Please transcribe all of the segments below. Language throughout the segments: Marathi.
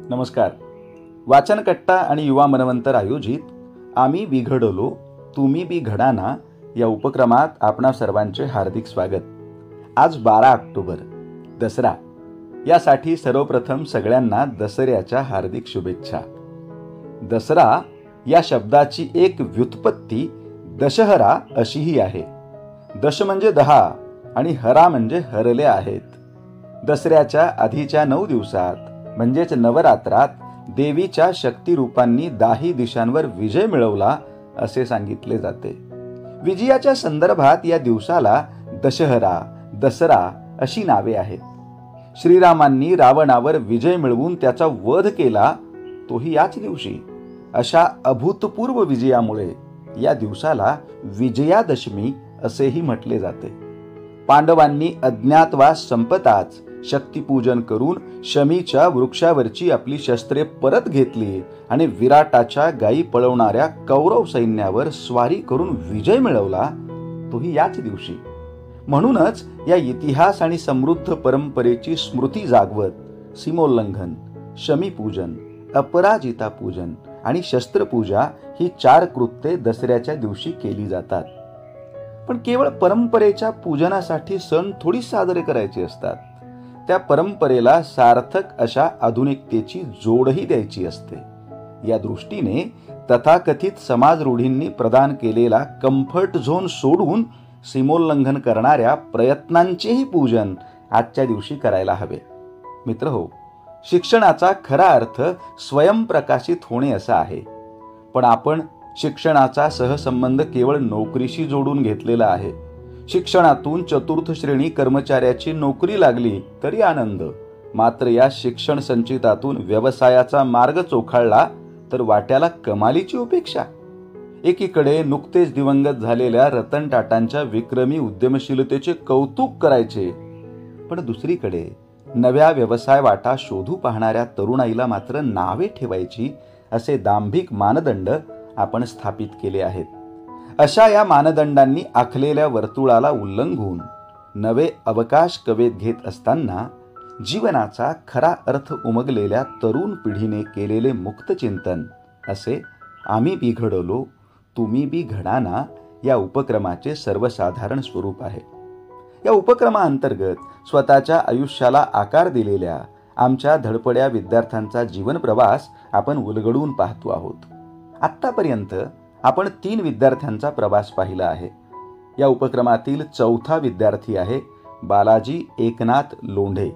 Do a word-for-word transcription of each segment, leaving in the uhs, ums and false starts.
नमस्कार. वाचनकट्टा आणि युवा मनवंतर आयोजित आम्ही बिघडलो तुम्ही बी घडाना या उपक्रमात आपणा सर्वांचे हार्दिक स्वागत. आज बारा ऑक्टोबर दसरा. यासाठी सर्वप्रथम सगळ्यांना दसऱ्याच्या हार्दिक शुभेच्छा. दसरा या शब्दाची एक व्युत्पत्ती दशहरा अशीही आहे. दश म्हणजे दहा आणि हरा म्हणजे हरले आहेत. दसऱ्याच्या आधीच्या नऊ दिवसात म्हणजेच नवरात्रात देवीच्या शक्तिरूपांनी दाही दिशांवर विजय मिळवला असे सांगितले जाते. विजयाच्या संदर्भात या दिवसाला दशहरा, दसरा अशी नावे आहेत. श्रीरामांनी रावणावर विजय मिळवून त्याचा वध केला तोही याच दिवशी. अशा अभूतपूर्व विजयामुळे या दिवसाला विजयादशमी असेही म्हटले जाते. पांडवांनी अज्ञातवास संपताच शक्तिपूजन करून शमीच्या वृक्षावरची आपली शस्त्रे परत घेतली आणि विराटाच्या गायी पळवणाऱ्या कौरव सैन्यावर स्वारी करून विजय मिळवला तोही याच दिवशी. म्हणूनच या इतिहास आणि समृद्ध परंपरेची स्मृती जागवत सीमोल्लंघन, शमीपूजन, अपराजिता पूजन आणि शस्त्रपूजा ही चार कृत्ये दसऱ्याच्या दिवशी केली जातात. पण केवळ परंपरेच्या पूजनासाठी सण थोडी साजरे करायचे असतात. त्या परंपरेला सार्थक अशा आधुनिकतेची जोडही द्यायची असते. या दृष्टीने तथाकथित समाज रूढींनी प्रदान केलेला कम्फर्ट झोन सोडून सीमोल्लंघन करणाऱ्या प्रयत्नांचेही पूजन आजच्या दिवशी करायला हवे. मित्रहो, शिक्षणाचा खरा अर्थ स्वयंप्रकाशित होणे असा आहे. पण आपण शिक्षणाचा सहसंबंध केवळ नोकरीशी जोडून घेतलेला आहे. शिक्षणातून चतुर्थ श्रेणी कर्मचाऱ्याची नोकरी लागली तरी आनंद, मात्र या शिक्षण संचितातून व्यवसायाचा मार्ग चोखाळला तर वाट्याला कमालीची उपेक्षा. एकीकडे नुकतेच दिवंगत झालेल्या रतन टाटांच्या विक्रमी उद्यमशीलतेचे कौतुक करायचे, पण दुसरीकडे नव्या व्यवसाय वाटा शोधू पाहणाऱ्या तरुणाईला मात्र नावे ठेवायची असे दांभिक मानदंड आपण स्थापित केले आहेत. अशा या मानदंडांनी आखलेल्या वर्तुळाला उल्लंघून नवे अवकाश कवेत घेत असताना जीवनाचा खरा अर्थ उमगलेल्या तरुण पिढीने केलेले मुक्तचिंतन असे आम्ही बिघडलो तुम्ही बी घडाना या उपक्रमाचे सर्वसाधारण स्वरूप आहे. या उपक्रमाअंतर्गत स्वतःच्या आयुष्याला आकार दिलेल्या आमच्या धडपड्या विद्यार्थ्यांचा जीवन प्रवास आपण उलगडून पाहतो आहोत. आत्तापर्यंत आपण तीन विद्यार्थ्यांचा प्रवास पाहिला आहे. या उपक्रमातील चौथा विद्यार्थी आहे बालाजी एकनाथ लोंढे.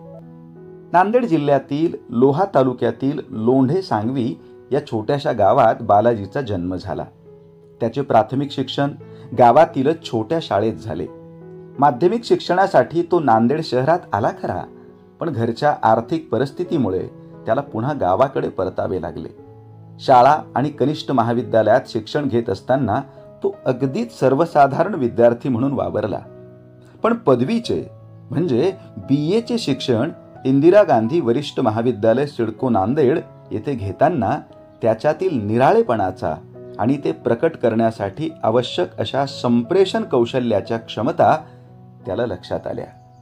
नांदेड जिल्ह्यातील लोहा तालुक्यातील लोंढे सांगवी या छोट्याशा गावात बालाजीचा जन्म झाला. त्याचे प्राथमिक शिक्षण गावातीलच छोट्या शाळेत झाले. माध्यमिक शिक्षणासाठी तो नांदेड शहरात आला खरा, पण घरच्या आर्थिक परिस्थितीमुळे त्याला पुन्हा गावाकडे परतावे लागले. शाळा आणि कनिष्ठ महाविद्यालयात शिक्षण घेत असताना तो अगदीच सर्वसाधारण विद्यार्थी म्हणून वावरला. पण पदवीचे म्हणजे बी एचे शिक्षण इंदिरा गांधी वरिष्ठ महाविद्यालय सिडको नांदेड येथे घेताना त्याच्यातील निराळेपणाचा आणि ते प्रकट करण्यासाठी आवश्यक अशा संप्रेषण कौशल्याच्या क्षमता त्याला लक्षात आल्या.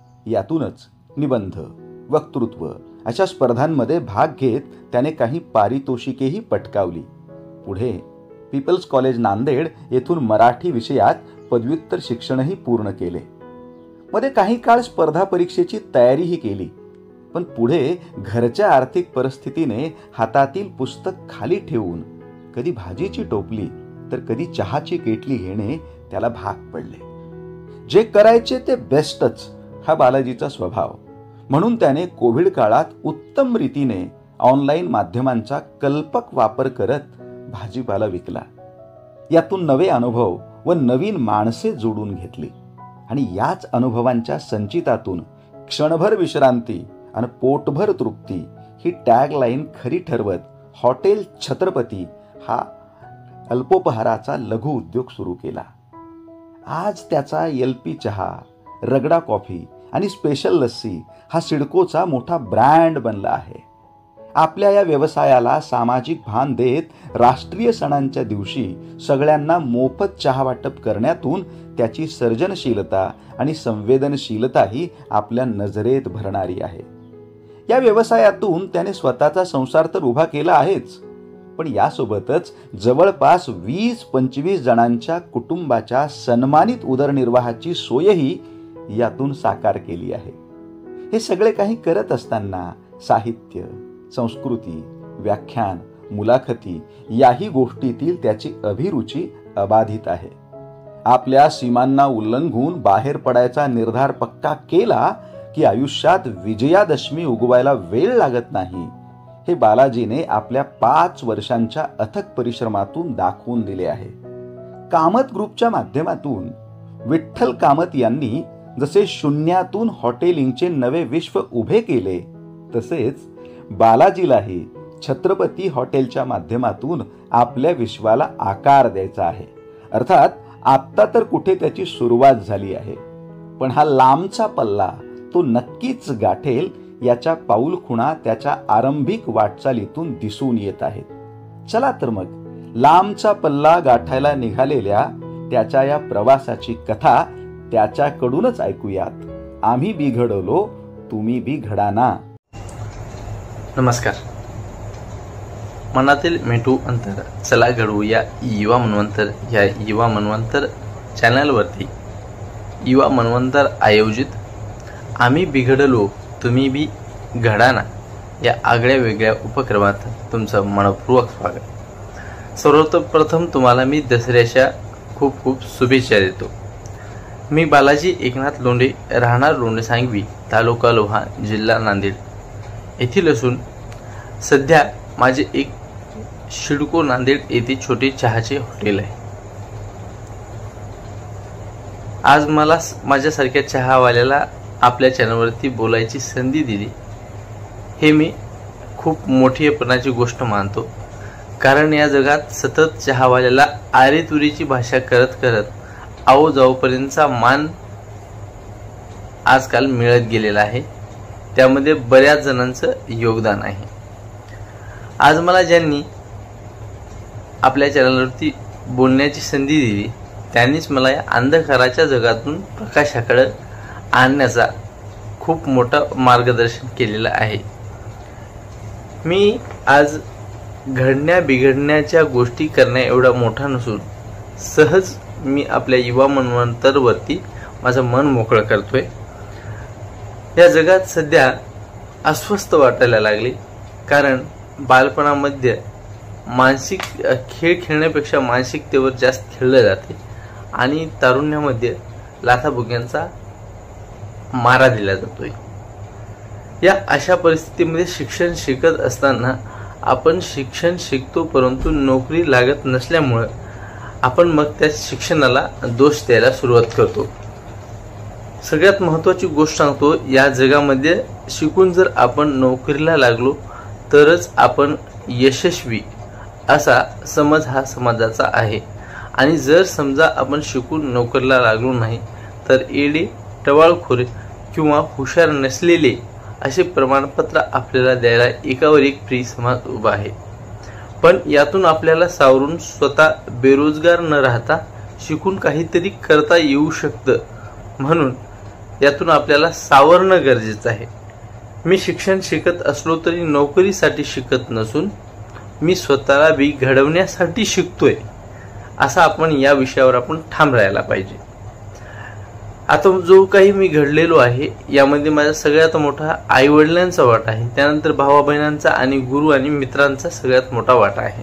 यातूनच निबंध, वक्तृत्व अशा स्पर्धांमध्ये भाग घेत त्याने काही पारितोषिकेही पटकावली. पुढे पीपल्स कॉलेज नांदेड येथून मराठी विषयात पदव्युत्तर शिक्षणही पूर्ण केले. मध्ये काही काळ स्पर्धा परीक्षेची तयारीही केली, पण पुढे घरच्या आर्थिक परिस्थितीने हातातील पुस्तक खाली ठेवून कधी भाजीची टोपली तर कधी चहाची केटली घेणे त्याला भाग पडले. जे करायचे ते बेस्टच हा बालाजीचा स्वभाव. म्हणून त्याने कोविड काळात उत्तम रीतीने ऑनलाईन माध्यमांचा कल्पक वापर करत भाजीपाला विकला. यातून नवे अनुभव व नवीन माणसे जोडून घेतली आणि याच अनुभवांच्या संचितातून क्षणभर विश्रांती आणि पोटभर तृप्ती ही टॅगलाईन खरी ठरवत हॉटेल छत्रपती हा अल्पोपहाराचा लघु उद्योग सुरू केला. आज त्याचा एल पी चहा, रगडा कॉफी आणि स्पेशल लस्सी हा सिडकोचा मोठा ब्रँड बनला आहे. आपल्या या व्यवसायाला सामाजिक भान देत राष्ट्रीय सणांच्या दिवशी सगळ्यांना मोफत चहा वाटप करण्यातून त्याची सर्जनशीलता आणि संवेदनशीलताही आपल्या नजरेत भरणारी आहे. या व्यवसायातून त्याने स्वतःचा संसार तर उभा केला आहेच, पण यासोबतच जवळपास वीस पंचवीस जणांच्या कुटुंबाच्या सन्मानित उदरनिर्वाहाची सोयही यातून साकार केली आहे. हे सगळे काही करत असताना साहित्य, संस्कृती, व्याख्यान, मुलाखती याही गोष्टीतील त्याची अभिरुची अबाधित आहे. आपल्या सीमांना उल्लंघून बाहेर पडायचा निर्धार पक्का केला की आयुष्यात विजयादशमी उगवायला वेळ लागत नाही, हे बालाजीने आपल्या पाच वर्षांच्या अथक परिश्रमातून दाखवून दिले आहे. कामत ग्रुपच्या माध्यमातून विठ्ठल कामत यांनी जसे शून्यातून हॉटेलिंगचे नवे विश्व उभे केले, तसेच बालाजीलाही छत्रपती हॉटेलच्या माध्यमातून आपल्या विश्वाला आकार द्यायचा आहे. अर्थात आत्ता तर कुठे त्याची सुरुवात झाली आहे, पण हा लांबचा पल्ला तो नक्कीच गाठेल याच्या पाऊलखुणा त्याच्या आरंभिक वाटचालीतून दिसून येत आहेत. चला तर मग लांबचा पल्ला गाठायला निघालेल्या त्याच्या या प्रवासाची कथा त्याच्याकडूनच ऐकूयात. आम्ही बिघडवलो, तुम्ही बी घडाना. नमस्कार. मनातील मेटू अंतर चला घडवू या युवा मनवंतर या युवा मनवंतर चॅनलवरती युवा मनवंतर आयोजित आम्ही बिघडलो तुम्ही बी घडाना या आगळ्या वेगळ्या उपक्रमात तुमचं मनपूर्वक स्वागत. सर्वप्रथम तुम्हाला मी दसऱ्याच्या खूप खूप शुभेच्छा देतो. मी बालाजी एकनाथ लोंढे, राहणार लोंढे सांगवी, तालुका लोहा, जिल्हा नांदेड येथील असून सध्या माझे एक शिडको नांदेड येथे छोटे चहाचे हॉटेल आहे. आज मला माझ्यासारख्या चहावाल्याला आपल्या चॅनलवरती बोलायची संधी दिली, हे मी खूप मोठीपणाची गोष्ट मानतो. कारण या जगात सतत चहावाल्याला आरेतुरीची भाषा करत करत आओ जाऊपर्यंतचा मान आजकाल मिळत गेलेला आहे. त्यामध्ये बऱ्याच जणांचं योगदान आहे. आज मला ज्यांनी आपल्या चॅनलवरती बोलण्याची संधी दिली त्यांनीच मला या अंधकाराच्या जगातून प्रकाशाकडे आणण्याचा खूप मोठा मार्गदर्शन केलेलं आहे. मी आज घडण्या बिघडण्याच्या गोष्टी करण्या एवढा मोठा नसून सहज मी आपल्या युवा मनवंतरवरती माझं मन मोकळं करतोय. या जगात सध्या अस्वस्थ वाटायला लागले, कारण बालपणामध्ये मानसिक खेळ खेळण्यापेक्षा मानसिकतेवर जास्त खेळलं जाते आणि तारुण्यामध्ये लाथाबुक्यांचा मारा दिला जातोय. या अशा परिस्थितीमध्ये शिक्षण शिकत असताना आपण शिक्षण शिकतो, परंतु नोकरी लागत नसल्यामुळे आपण मग त्या शिक्षणाला दोष द्यायला सुरुवात करतो. सगळ्यात महत्त्वाची गोष्ट सांगतो, या जगामध्ये शिकून जर आपण नोकरीला लागलो तरच आपण यशस्वी असा समज हा समाजाचा आहे. आणि जर समजा आपण शिकून नोकरीला लागलो नाही तर एडे, टवाळखोर किंवा हुशार नसलेले असे प्रमाणपत्र आपल्याला द्यायला एकावर एक फ्री समाज उभा आहे. पण यातून आपल्याला सावरून स्वतः बेरोजगार न राहता शिकून काहीतरी करता येऊ शकतं, म्हणून यातून आपल्याला सावरणं गरजेचं आहे. मी शिक्षण शिकत असलो तरी नोकरीसाठी शिकत नसून मी स्वतःला बी घडवण्यासाठी शिकतोय, असा आपण या विषयावर आपण ठाम राहायला पाहिजे. आता जो काही मी घडलेलो आहे यामध्ये माझा सगळ्यात मोठा आई वडिलांचा वाटा आहे, त्यानंतर भावा बहिणांचा आणि गुरु आणि मित्रांचा सगळ्यात मोठा वाटा आहे.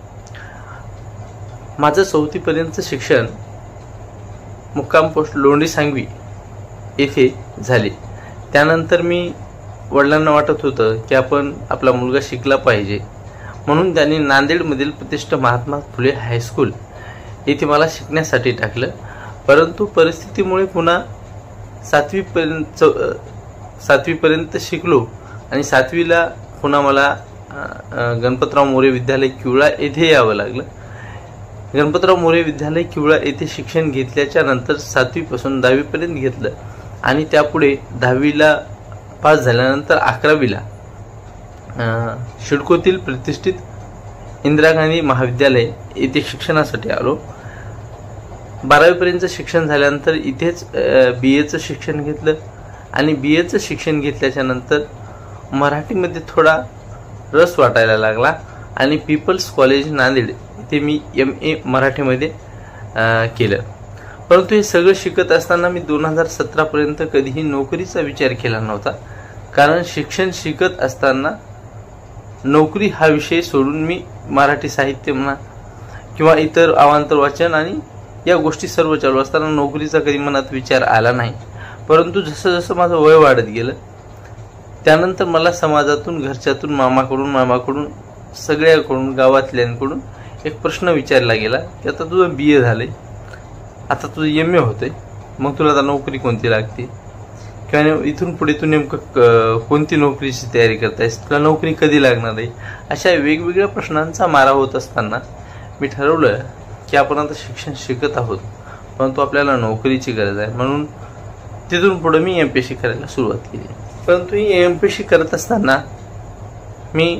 माझं चौथी पर्यंत शिक्षण मुक्काम पोस्ट लोंढे सांगवी येथे झाले. त्यानंतर मी वडिलांना वाटत होतं की आपण आपला मुलगा शिकला पाहिजे, म्हणून त्यांनी नांदेडमधील प्रतिष्ठित महात्मा फुले हायस्कूल येथे मला शिकण्यासाठी टाकलं. परंतु परिस्थितीमुळे पुन्हा सातवी पर्यंत सातवी पर्यंत शिकलो आणि सातवीला पुन्हा मला गणपतराव मोरे विद्यालय किवळा येथे यावं लागलं. गणपतराव मोरे विद्यालय किवळा येथे शिक्षण घेतल्याच्या नंतर सातवीपासून दहावीपर्यंत घेतलं आणि त्यापुढे दहावीला पास झाल्यानंतर अकरावीला शिडकोतील प्रतिष्ठित इंदिरा गांधी महाविद्यालय येथे शिक्षणासाठी आलो. बारावीपर्यंत शिक्षण झाल्यानंतर इथेच बी एचं शिक्षण घेतलं आणि बी एचं शिक्षण घेतल्याच्या नंतर मराठीमध्ये थोडा रस वाटायला लागला आणि पीपल्स कॉलेज नांदेड इथे मी एम ए मराठीमध्ये केलं. परंतु हे सगळं शिकत असताना मी दोन हजार सतरापर्यंत कधीही नोकरीचा विचार केला नव्हता. कारण शिक्षण शिकत असताना नोकरी हा विषय सोडून मी मराठी साहित्य म्हणा किंवा इतर अवांतर वाचन आणि या गोष्टी सर्व चालू असताना नोकरीचा कधी मनात विचार आला नाही. परंतु जसं जसं माझं वय वाढत गेलं त्यानंतर मला समाजातून, घरच्यातून, मामाकडून मामाकडून सगळ्याकडून, गावातल्यांकडून एक प्रश्न विचारला गेला की आता तुझं बी ए झालंय, आता तुझं एम ए होतंय, मग तुला आता नोकरी कोणती लागते किंवा इथून पुढे तू नेमकं कोणती नोकरीची तयारी करतायस, तुला नोकरी कधी लागणार आहे. अशा वेगवेगळ्या प्रश्नांचा मारा होत असताना मी ठरवलं की आपण आता शिक्षण शिकत आहोत परंतु आपल्याला नोकरीची गरज आहे. म्हणून तिथून पुढे मी एम पी एस सी करायला सुरुवात केली. परंतु ही एम पी एस सी करत असताना मी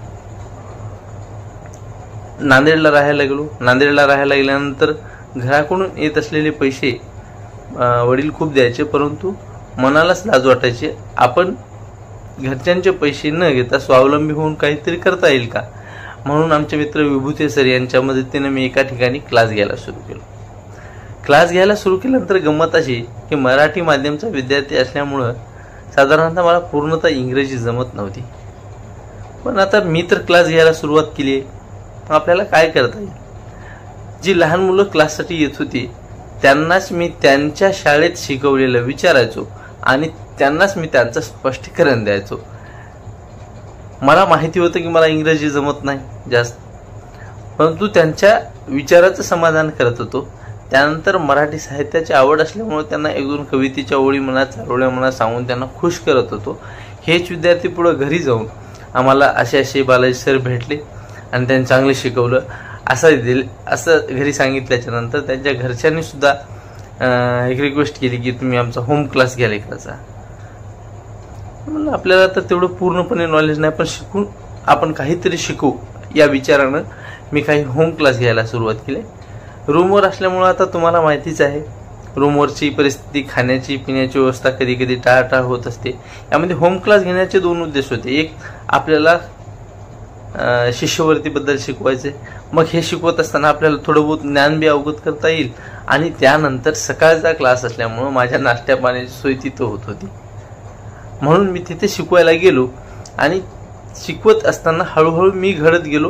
नांदेडला राहायला गेलो. नांदेडला राहायला गेल्यानंतर घराकडून येत असलेले पैसे वडील खूप द्यायचे परंतु मनालाच लाज वाटायचे, आपण घरच्यांचे पैसे न घेता स्वावलंबी होऊन काहीतरी करता येईल का. म्हणून आमचे मित्र विभूते सर यांच्या मदतीने मी एका ठिकाणी क्लास घ्यायला सुरू केलो. क्लास घ्यायला सुरू केल्यानंतर गंमत अशी की मराठी माध्यमचा विद्यार्थी असल्यामुळं साधारणतः मला पूर्णतः इंग्रजी जमत नव्हती. पण आता मी तर क्लास घ्यायला सुरुवात केली, आपल्याला काय करता येईल. जी लहान मुलं क्लाससाठी येत होती त्यांनाच मी त्यांच्या शाळेत शिकवलेलं विचारायचो आणि त्यांनाच मी त्यांचं स्पष्टीकरण द्यायचो. मला माहिती होतं की मला इंग्रजी जमत नाही जास्त, परंतु त्यांच्या विचाराचं समाधान करत होतो. त्यानंतर मराठी साहित्याची आवड असल्यामुळे त्यांना एक दोन कवितेच्या ओळी म्हणा, चारोळ्या म्हणा सांगून त्यांना खुश करत होतो. हेच विद्यार्थी पुढे घरी जाऊन आम्हाला असे असे बालाजी सर भेटले आणि त्यांनी चांगले शिकवलं असं दिले असं घरी सांगितल्याच्या नंतर त्यांच्या घरच्यांनी सुद्धा एक रिक्वेस्ट केली की तुम्ही आमचा होम क्लास घ्या लेकराचा. म्हणलं आपल्याला तर तेवढं पूर्णपणे नॉलेज नाही पण शिकून आपण काहीतरी शिकू या विचारानं मी काही होम क्लास घ्यायला सुरुवात केली. रूमवर असल्यामुळं आता तुम्हाला माहितीच आहे रूमवरची परिस्थिती, खाण्याची पिण्याची व्यवस्था कधी कधी टाळाटाळ होत असते. यामध्ये होम क्लास घेण्याचे दोन उद्देश होते. एक आपल्याला शिष्यवृत्तीबद्दल शिकवायचे, मग हे शिकवत असताना आपल्याला थोडं बहुत ज्ञान बी अवगत करता येईल आणि त्यानंतर सकाळचा क्लास असल्यामुळं माझ्या नाश्त्या पाण्याची सोय तिथं होत होती. म्हणून मी तिथे शिकवायला गेलो आणि शिकवत असताना हळूहळू मी घडत गेलो.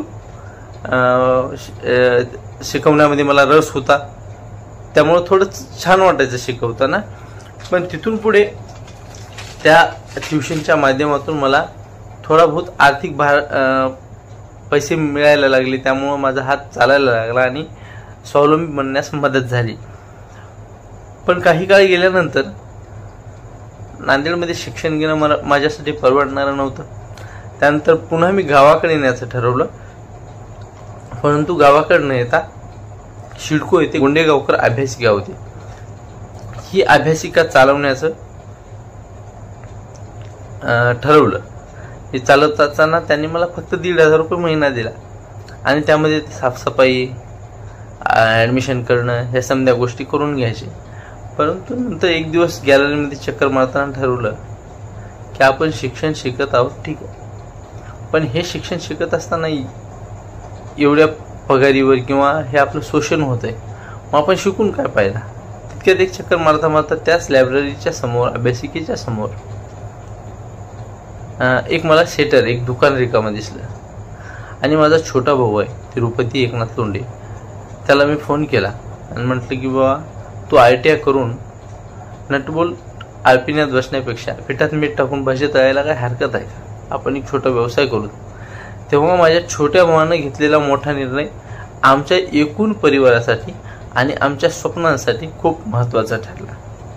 शिकवण्यामध्ये मला रस होता त्यामुळं थोडं छान वाटायचं शिकवताना. पण तिथून पुढे त्या ट्युशनच्या माध्यमातून मला थोडा बहुत आर्थिक भार पैसे मिळायला लागले, त्यामुळं माझा हात चालायला लागला आणि स्वावलंबी बनण्यास मदत झाली. पण काही काळ गेल्यानंतर नांदेडमध्ये शिक्षण घेणं मला माझ्यासाठी परवडणारं नव्हतं. त्यानंतर पुन्हा मी गावाकडे येण्याचं ठरवलं. परंतु गावाकडे न येता शिडको येथे गुंडेगावकर अभ्यासिका होती. ही अभ्यासिका चालवण्याचं ठरवलं. हे चालवत असताना त्यांनी मला फक्त दीड हजार रुपये महिना दिला आणि त्यामध्ये साफसफाई, ॲडमिशन करणं ह्या समध्या गोष्टी करून घ्यायचे. परंतु नंतर एक दिवस गॅलरीमध्ये चक्कर मारताना ठरवलं की आपण शिक्षण शिकत आहोत ठीक आहे, पण हे शिक्षण शिकत असताना एवढ्या पगारीवर किंवा हे आपलं शोषण होत आहे, मग आपण शिकून काय फायदा. तितक्यात एक चक्कर मारता मारता त्याच लायब्ररीच्या समोर, अभ्यासिकेच्या समोर एक मला शेटर, एक दुकान रिकामं दिसलं आणि माझा छोटा भाऊ आहे तिरुपती एकनाथ लोंढे, त्याला मी फोन केला आणि म्हटलं की बाबा तू आय टी आय करून नटबोल आळपिण्यात बसण्यापेक्षा पिठात मीठ टाकून भाजी तळायला काय हरकत आहे का, आपण एक छोटा व्यवसाय करू. तेव्हा माझ्या छोट्या भावानं घेतलेला मोठा निर्णय आमच्या एकूण परिवारासाठी आणि आमच्या स्वप्नांसाठी खूप महत्त्वाचा ठरला.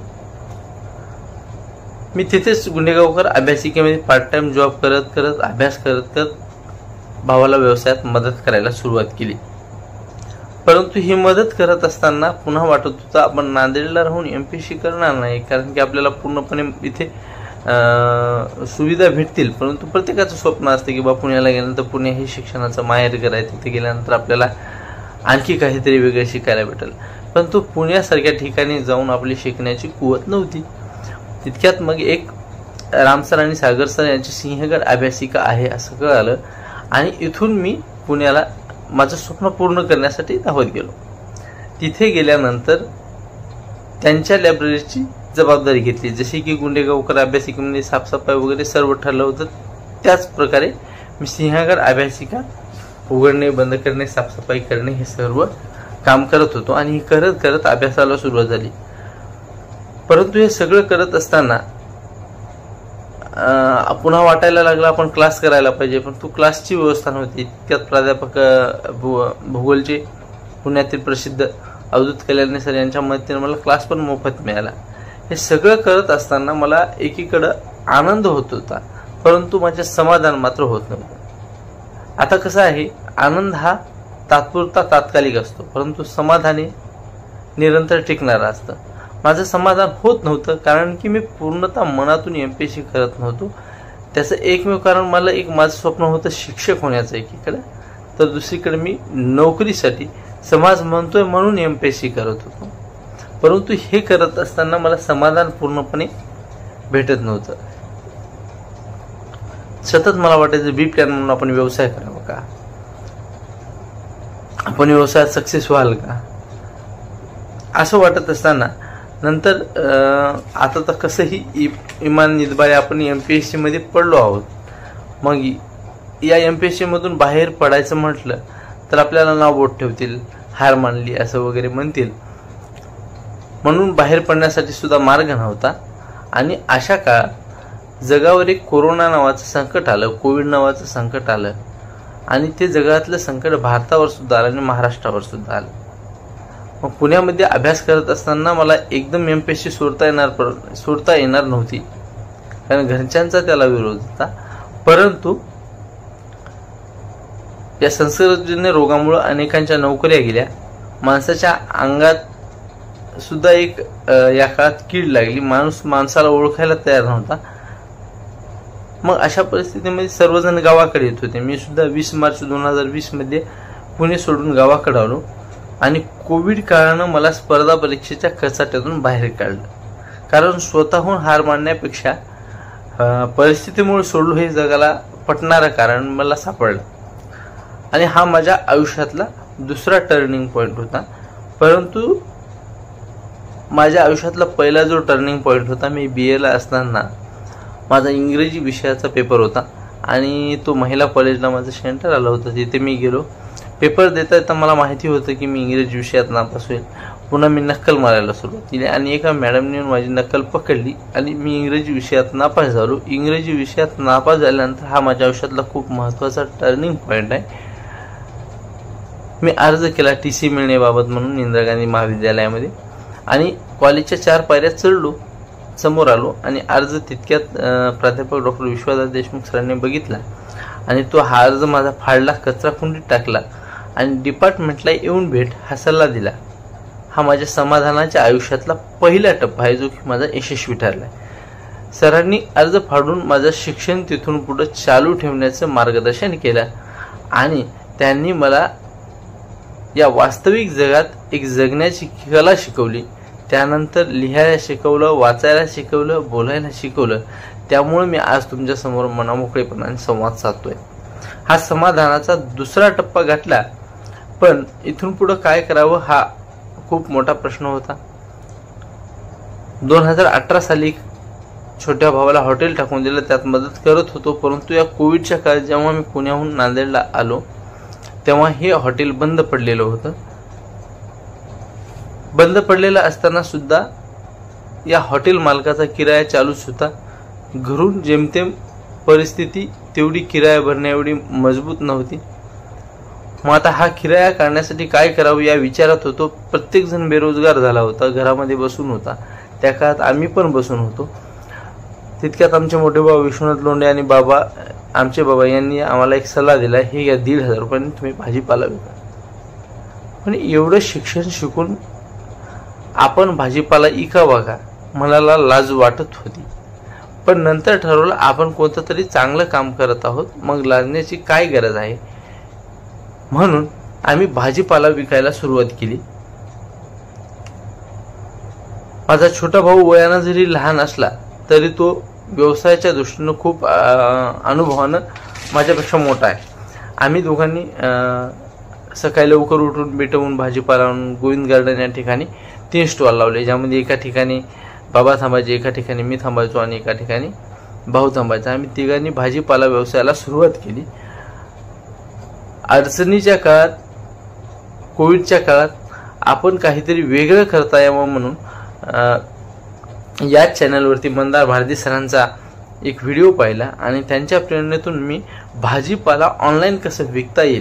मी तिथेच गुंडेगावकर अभ्यासिकेमध्ये पार्ट टाइम जॉब करत करत अभ्यास करत करत भावाला व्यवसायात मदत करायला सुरुवात केली. परंतु ही मदत करत असताना पुन्हा वाटत होतं आपण नांदेडला राहून एम पी एस सी करणार नाही, कारण की आपल्याला पूर्णपणे इथे सुविधा भेटतील. परंतु प्रत्येकाचं स्वप्न असतं की बा पुण्याला गेल्यानंतर पुणे हे शिक्षणाचं माहेर करायचं, तिथे गेल्यानंतर आपल्याला आणखी काहीतरी वेगळं शिकायला भेटेल. परंतु पुण्यासारख्या ठिकाणी जाऊन आपली शिकण्याची कुवत नव्हती. तितक्यात मग एक राम सर आणि सागर सर यांची सिंहगड अभ्यासिका आहे असं कळालं आणि इथून मी पुण्याला माझं स्वप्न पूर्ण करण्यासाठी धावत गेलो. तिथे गेल्यानंतर त्यांच्या लायब्ररीची जबाबदारी घेतली. जशी की गुंडेगावकर अभ्यासिकेमध्ये साफसफाई वगैरे सर्व ठरलं होतं, त्याच प्रकारे मी सिंहगड अभ्यासिका उघडणे, बंद करणे, साफसफाई करणे हे सर्व काम करत होतो आणि हे करत करत अभ्यासाला सुरुवात झाली. परंतु हे सगळं करत असताना पुन्हा वाटायला लागला आपण क्लास करायला पाहिजे, पण तो क्लासची व्यवस्था नव्हती. त्यात प्राध्यापक भूगोलचे पुण्यातील प्रसिद्ध अवधूत कल्याणी सर यांच्या मदतीने मला क्लास पण मोफत मिळाला. हे सगळं करत असताना मला एकीकडं आनंद होत होता, परंतु माझे समाधान मात्र होत नव्हतं. आता कसं आहे, आनंद हा तात्पुरता तात्कालिक असतो, परंतु समाधान हे निरंतर टिकणारं असतं. माझं समाधान होत नव्हतं कारण की मी पूर्णतः मनातून एम पी एस सी करत नव्हतो. त्याचं एकमेव कारण मला एक माझं स्वप्न होतं शिक्षक होण्याचं एकीकडे, तर दुसरीकडे मी नोकरीसाठी समाज म्हणतोय म्हणून एम पी एस सी करत होतो. परंतु हे करत असताना मला समाधान पूर्णपणे भेटत नव्हतं. सतत मला वाटायचं बी प्लॅन म्हणून आपण व्यवसाय करावा का, आपण व्यवसायात सक्सेस व्हाल का, असं वाटत असताना नंतर आता तर कसंही इमान निदबारे आपण एम पी एस सी मध्ये पडलो आहोत. मग या एम पी एस सी मधून बाहेर पडायचं म्हटलं तर आपल्याला नाव बोट ठेवतील, हार मानली असं वगैरे म्हणतील, म्हणून बाहेर पडण्यासाठी सुद्धा मार्ग नव्हता. आणि अशा काळात जगावर एक कोरोना नावाचं संकट आलं, कोविड नावाचं संकट आलं आणि ते जगातलं संकट भारतावर सुद्धा आलं आणि महाराष्ट्रावर सुद्धा आलं. मग पुण्यामध्ये अभ्यास करत असताना मला एकदम एम पी एस सी सोडता येणार सोडता येणार नव्हती, कारण घरच्यांचा त्याला विरोध होता. परंतु या संसर्गजन्य रोगामुळे अनेकांच्या नोकऱ्या गेल्या, माणसाच्या अंगात सुद्धा एक या काळात कीड लागली, माणूस माणसाला ओळखायला तयार नव्हता. मग अशा परिस्थितीमध्ये सर्वजण गावाकडे येत होते. मी सुद्धा वीस मार्च दोन हजार वीस मध्ये पुणे सोडून गावाकडे आलो आणि कोविड काळानं मला स्पर्धा परीक्षेच्या कचाट्यातून बाहेर काढलं. कारण स्वतःहून हार मानण्यापेक्षा परिस्थितीमुळे सोडलो हे जगाला पटणारं कारण मला सापडलं आणि हा माझ्या आयुष्यातला दुसरा टर्निंग पॉईंट होता. परंतु माझ्या आयुष्यातला पहिला जो टर्निंग पॉईंट होता, मी बी एला असताना माझा इंग्रजी विषयाचा पेपर होता आणि तो महिला कॉलेजला माझं सेंटर आलं होतं. तिथे मी गेलो. पेपर देता येता मला माहिती होतं की मी इंग्रजी विषयात नापास होईल. पुन्हा मी नक्कल मारायला सुरुवात केली आणि एका मॅडमने माझी नक्कल पकडली आणि मी इंग्रजी विषयात नापास झालो. इंग्रजी विषयात नापास झाल्यानंतर हा माझ्या आयुष्यातला खूप महत्त्वाचा टर्निंग पॉईंट आहे. मी अर्ज केला टी सी मिळण्याबाबत म्हणून इंदिरा गांधी महाविद्यालयामध्ये आणि कॉलेजच्या चार पायऱ्या चढलो, समोर आलो आणि अर्ज तितक्यात प्राध्यापक डॉक्टर विश्वनाथ देशमुख सरांनी बघितला आणि तो हा अर्ज माझा फाडला, कचरा कुंडीत टाकला आणि डिपार्टमेंटला येऊन भेट हा सल्ला दिला. हा माझ्या समाधानाच्या आयुष्यातला पहिला टप्पा आहे जो की माझा यशस्वी ठरला आहे. सरांनी अर्ज फाडून माझं शिक्षण तिथून पुढे चालू ठेवण्याचं मार्गदर्शन केलं आणि त्यांनी मला या वास्तविक जगात एक जगण्याची कला शिकवली. त्यानंतर लिहायला शिकवलं, वाचायला शिकवलं, बोलायला शिकवलं. त्यामुळे मी आज तुमच्या समोर मनामोकळेपणाने संवाद साधतोय. हा समाधानाचा दुसरा टप्पा गाठला, पण इथून पुढे काय करावं हा खूप मोठा प्रश्न होता. दोन हजार अठरा साली छोट्या भावाला हॉटेल टाकून दिलं, त्यात मदत करत होतो. परंतु या कोविडच्या काळात जेव्हा मी पुण्याहून नांदेडला आलो तेव्हा हे हॉटेल बंद पडलेलं होतं. बंद पडलेलं असताना सुद्धा या हॉटेल मालकाचा किराया चालूच होता. घरून जेमतेम परिस्थिती तेवढी किराया भरण्या एवढी मजबूत नव्हती. मग आता हा किराया काढण्यासाठी काय करावं या विचारात होतो. प्रत्येक जण बेरोजगार झाला होता, घरामध्ये बसून होता. त्या काळात आम्ही पण बसून होतो. तितक्यात आमचे मोठे भाऊ विश्वनाथ लोंढे आणि बाबा आमचे बाबा यांनी आम्हाला एक सल्ला दिला, हे या दीड हजार रुपयांनी तुम्ही भाजीपाला विका. पण एवढं शिक्षण शिकून आपण भाजीपाला इकावा का मनाला लाज वाटत होती. पण नंतर ठरवलं आपण कोणतं तरी चांगलं काम करत आहोत, मग लाजण्याची काय गरज आहे. म्हणून आम्ही भाजीपाला विकायला सुरुवात केली. माझा छोटा भाऊ वयानं जरी लहान असला तरी तो व्यवसायाच्या दृष्टीनं खूप अनुभवानं माझ्यापेक्षा मोठा आहे. आम्ही दोघांनी सकाळी लवकर उठून बेटवून भाजीपाला आणून गोविंद गार्डन या ठिकाणी तीन स्टॉल लावले, ज्यामध्ये एका ठिकाणी बाबा थांबायचे, एका ठिकाणी मी थांबायचो आणि एका ठिकाणी भाऊ थांबायचा. आम्ही तिघांनी भाजीपाला व्यवसायाला सुरुवात केली. अडचणीच्या काळात, कोविडच्या काळात आपण काहीतरी वेगळं करता यावं म्हणून याच चॅनलवरती मंदार भारती सरांचा एक व्हिडिओ पाहिला आणि त्यांच्या प्रेरणेतून मी भाजीपाला ऑनलाईन कसं विकता येईल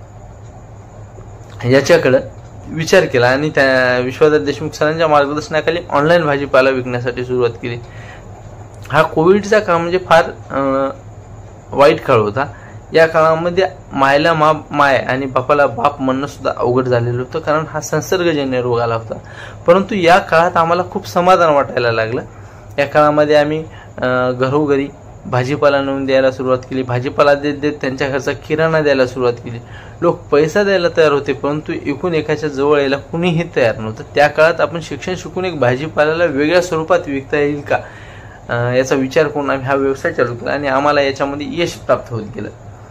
याच्याकडे विचार केला आणि त्या विश्वाधार देशमुख सरांच्या मार्गदर्शनाखाली ऑनलाईन भाजीपाला विकण्यासाठी सुरुवात केली. हा कोविडचा काळ म्हणजे फार वाईट काळ होता. या काळामध्ये मायला मा माय आणि बापाला बाप म्हणणं सुद्धा अवघड झालेलं होतं, कारण हा संसर्गजन्य रोग आला होता. परंतु या काळात आम्हाला खूप समाधान वाटायला लागलं. या काळामध्ये आम्ही घरोघरी भाजीपाला नेऊन द्यायला सुरुवात केली. भाजीपाला देत देत त्यांच्या घरचा किराणा द्यायला सुरुवात केली. लोक पैसा द्यायला तयार होते, परंतु एकूण एकाच्या जवळ यायला कुणीही तयार नव्हतं. त्या काळात आपण शिक्षण शिकून एक भाजीपाल्याला वेगळ्या स्वरूपात विकता येईल का याचा विचार करून आम्ही हा व्यवसाय चालू केला आणि आम्हाला याच्यामध्ये यश प्राप्त होत गेलं.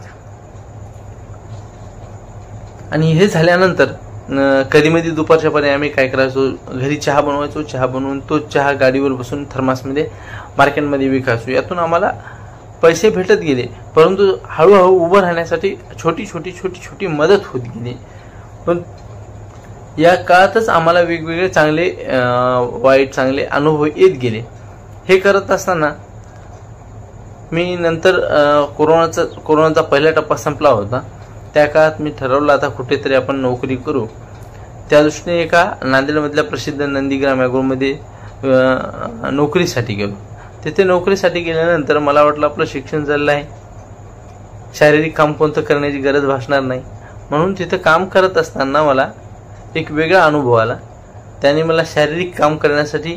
आणि हे झाल्यानंतर कधी मधी दुपारच्या पर्यंत आम्ही काय करायचो, घरी चहा बनवायचो. चहा बनवून तो चहा गाडीवर बसून थर्मासमध्ये मार्केटमध्ये विकायचो. यातून आम्हाला पैसे भेटत गेले, परंतु हळूहळू उभं राहण्यासाठी छोटी छोटी छोटी छोटी मदत होत गेली. पण या काळातच आम्हाला वेगवेगळे चांगले वाईट चांगले अनुभव येत गेले. हे करत असताना मी नंतर कोरोनाचा कोरोनाचा पहिला टप्पा संपला होता. त्या काळात मी ठरवलं आता कुठेतरी आपण नोकरी करू. त्या दृष्टीने एका नांदेडमधल्या प्रसिद्ध नंदीग्राम ॲग्रोमध्ये नोकरीसाठी गेलो. तिथे नोकरीसाठी गेल्यानंतर मला वाटलं आपलं शिक्षण झालं आहे, शारीरिक काम कोणतं करण्याची गरज भासणार नाही, म्हणून तिथं काम करत असताना मला एक वेगळा अनुभव आला. त्याने मला शारीरिक काम करण्यासाठी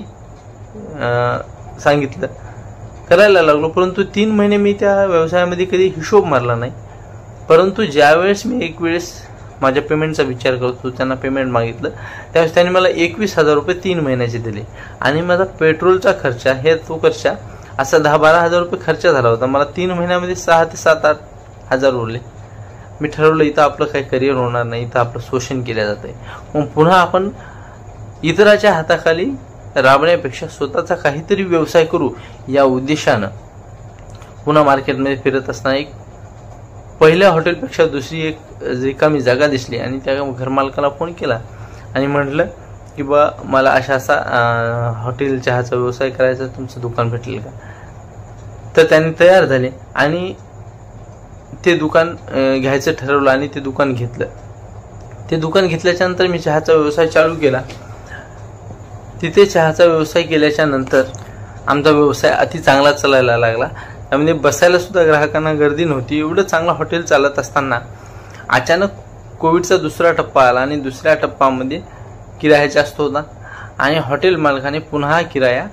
सांगितलं, करायला लागलो. परंतु तीन महिने मी त्या व्यवसायामध्ये कधी हिशोब मारला नाही. परंतु ज्यावेळेस मी एक वेळेस माझ्या पेमेंटचा विचार करतो, त्यांना पेमेंट मागितलं, त्यावेळेस त्यांनी मला एकवीस हजार रुपये तीन महिन्याचे दिले आणि माझा पेट्रोलचा खर्च हे तो खर्च असा दहा बारा हजार रुपये खर्च झाला होता. मला तीन महिन्यामध्ये सहा ते सात आठ हजार उरले. मी ठरवलं इथं आपलं काही करिअर होणार नाही, इथं आपलं शोषण केलं जात आहे. मग पुन्हा आपण इतराच्या हाताखाली राबण्यापेक्षा स्वतःचा काहीतरी व्यवसाय करू या उद्देशानं पुन्हा मार्केटमध्ये फिरत असताना एक पहिल्या हॉटेलपेक्षा दुसरी एक रिकामी जागा दिसली आणि त्या घरमालकाला फोन केला आणि म्हटलं की बा मला अशा असा हॉटेल चहाचा व्यवसाय करायचा, तुमचं दुकान भेटेल का? तर त्यांनी तयार झाले आणि ते दुकान घ्यायचं ठरवलं आणि ते दुकान घेतलं. ते दुकान घेतल्याच्या नंतर मी चहाचा व्यवसाय चालू केला. तिथे चहाचा व्यवसाय केल्याच्या नंतर आमचा व्यवसाय अति चांगला चालायला लागला. त्यामध्ये बसायला सुद्धा ग्राहकांना गर्दी नव्हती. एवढं चांगलं हॉटेल चालत असताना अचानक कोविडचा दुसरा टप्पा आला आणि दुसऱ्या टप्प्यामध्ये किराया जास्त होता आणि हॉटेल मालकाने पुन्हा किराया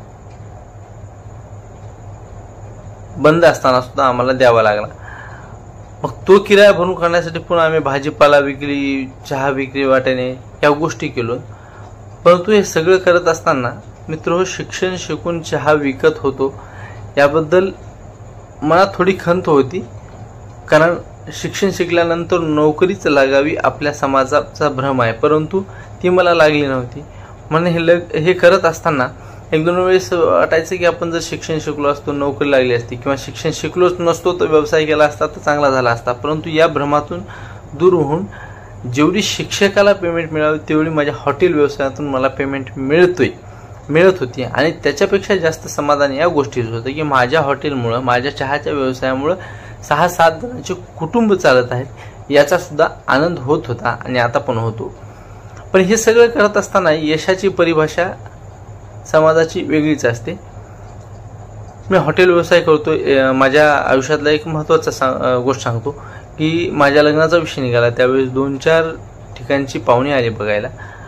बंद असताना सुद्धा आम्हाला द्यावा लागला. मग तो किराया भरून करण्यासाठी पुन्हा आम्ही भाजीपाला विक्री, चहा विक्री वाट्याने या गोष्टी केलो. परंतु हे सगळं करत असताना मित्र शिक्षण शिकून चहा विकत होतो याबद्दल मला थोडी खंत होती, कारण शिक्षण शिकल्यानंतर नोकरीच लागावी आपल्या समाजाचा भ्रम आहे, परंतु ती मला लागली नव्हती. म्हणून हे लग हे करत असताना एक दोन वेळेस वाटायचं की आपण जर शिक्षण शिकलो असतो, नोकरी लागली असती, किंवा शिक्षण शिकलोच नसतो तर व्यवसाय केला असता तर चांगला झाला असता. परंतु या भ्रमातून दूर होऊन जेवढी शिक्षकाला पेमेंट मिळावी तेवढी माझ्या हॉटेल व्यवसायातून मला पेमेंट मिळतोय मिळत होती. आणि त्याच्यापेक्षा जास्त समाधान या गोष्टीच होतं की माझ्या हॉटेलमुळं, माझ्या चहाच्या व्यवसायामुळं सहा सात जणांचे कुटुंब चालत आहेत याचा सुद्धा आनंद होत होता आणि आता पण होतो. पण हे सगळं करत असताना यशाची परिभाषा समाजाची वेगळीच असते. मी हॉटेल व्यवसाय करतो. माझ्या आयुष्यातला एक महत्त्वाचा सा गोष्ट सांगतो की माझ्या लग्नाचा विषय निघाला त्यावेळेस दोन चार ठिकाणची पाहुणे आले बघायला.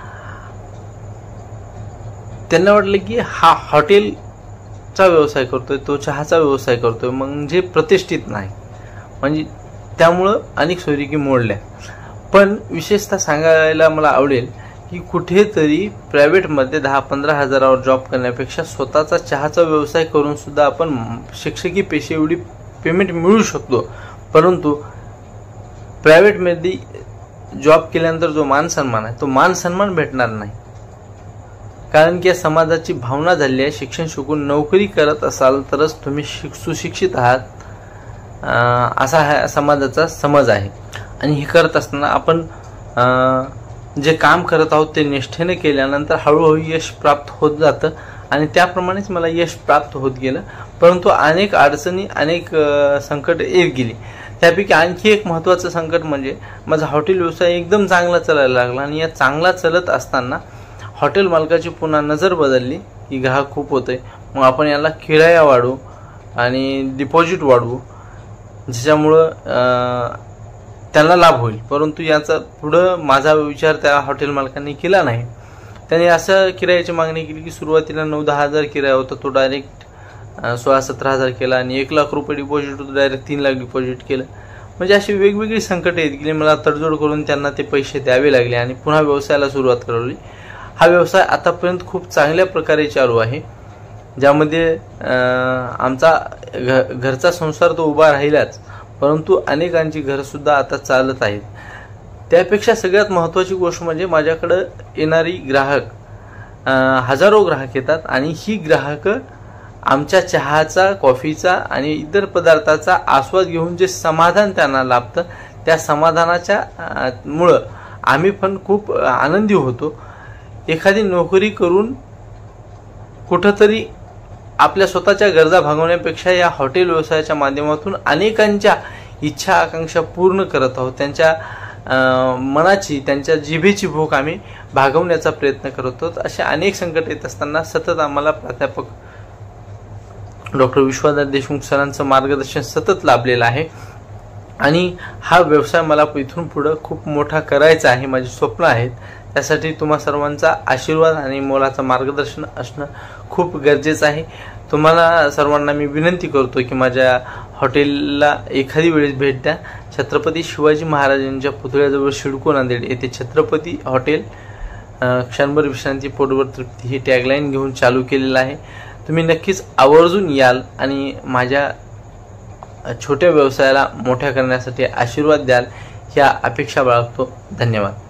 त्यांना वाटलं की हा हॉटेलचा व्यवसाय करतोय, तो चहाचा व्यवसाय करतोय, म्हणजे प्रतिष्ठित नाही, म्हणजे त्यामुळं अनेक सोयरीकी मोडल्या. पण विशेषतः सांगायला मला आवडेल की कुठेतरी प्रायव्हेटमध्ये दहा पंधरा हजारावर जॉब करण्यापेक्षा स्वतःचा चहाचा व्यवसाय करून सुद्धा आपण शिक्षकी पेशे एवढी पेमेंट मिळू शकतो. परंतु प्रायव्हेटमध्ये जॉब केल्यानंतर जो मान सन्मान आहे तो मान सन्मान भेटणार नाही. कारण की या समाजाची भावना झाली आहे, शिक्षण शिकून नोकरी करत असाल तरच तुम्ही सुशिक्षित आहात, असा हा समाजाचा समज आहे. आणि हे करत असताना आपण जे काम करत आहोत ते निष्ठेने केल्यानंतर हळूहळू यश प्राप्त होत जातं आणि त्याप्रमाणेच मला यश प्राप्त होत गेलं. परंतु अनेक अडचणी, अनेक संकट येत गेली. त्यापैकी आणखी एक महत्त्वाचं संकट म्हणजे माझा हॉटेल व्यवसाय एकदम चांगला चालायला लागला आणि या चांगला चालत असताना हॉटेल मालकाची पुन्हा नजर बदलली की ग्राहक खूप होते, मग आपण याला किराया वाढवू आणि डिपॉझिट वाढवू ज्याच्यामुळं त्यांना लाभ होईल. परंतु याचा पुढं माझा विचार त्या हॉटेल मालकांनी केला नाही. त्यांनी असं किरायाची मागणी केली की सुरुवातीला नऊ दहा हजार किराया होता तो डायरेक्ट सोळा सतरा हजार केला आणि एक लाख रुपये डिपॉझिट होतं डायरेक्ट तीन लाख डिपॉझिट केलं. म्हणजे अशी वेगवेगळी संकट येत गेली. मला तडजोड करून त्यांना ते पैसे द्यावे लागले आणि पुन्हा व्यवसायाला सुरुवात करवली. हा व्यवसाय आतापर्यंत खूप चांगल्या प्रकारे चालू आहे, ज्यामध्ये आमचा घ घरचा संसार तो उभा राहिलाच, परंतु अनेकांची घरंसुद्धा आता चालत आहेत. त्यापेक्षा सगळ्यात महत्त्वाची गोष्ट म्हणजे माझ्याकडं येणारी ग्राहक हजारो ग्राहक येतात आणि ही ग्राहक आमच्या चहाचा, कॉफीचा आणि इतर पदार्थाचा आस्वाद घेऊन जे समाधान त्यांना लाभतं त्या समाधानाच्या मुळे आम्ही पण खूप आनंदी होतो. एखादी नोकरी करून कुठंतरी आपल्या स्वतःच्या गरजा भागवण्यापेक्षा या हॉटेल व्यवसायाच्या माध्यमातून अनेकांच्या इच्छा आकांक्षा पूर्ण करत आहोत. त्यांच्या मनाची, त्यांच्या जिभेची भूक आम्ही भागवण्याचा प्रयत्न करत आहोत. असे अनेक संकट येत असताना सतत आम्हाला प्राध्यापक डॉक्टर विश्वनाथ देशमुख सरांचं मार्गदर्शन सतत लाभलेलं आहे आणि हा व्यवसाय मला इथून पुढं खूप मोठा करायचा आहे. माझी स्वप्न आहेत. त्यासाठी तुम्हा सर्वांचा आशीर्वाद आणि मोलाचं मार्गदर्शन असणं खूप गरजेचं आहे. तुम्हाला सर्वांना मी विनंती करतो की माझ्या हॉटेलला एखादी वेळेस भेट द्या. छत्रपती शिवाजी महाराजांच्या पुतळ्याजवळ शिडको नांदेड येथे छत्रपती हॉटेल, क्षणभर विश्रांती पोटभर तृप्ती ही टॅगलाईन घेऊन चालू केलेलं आहे. तुम्ही नक्कीच आवर्जून याल आणि माझ्या छोट्या व्यवसायाला मोठ्या करण्यासाठी आशीर्वाद द्याल ह्या अपेक्षा बाळगतो. धन्यवाद.